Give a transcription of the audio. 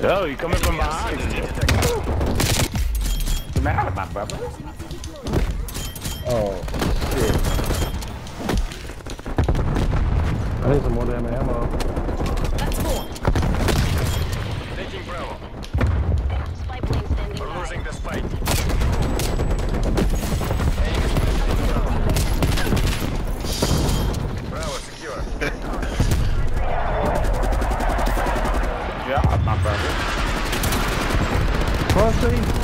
Oh, you coming from behind? What's the matter, my brother? Oh, shit. I need some more damn ammo. That's more. Taking Bravo. Spy plane standing We're by. losing this fight. Bravo secure. Yeah, my brother. Pussy.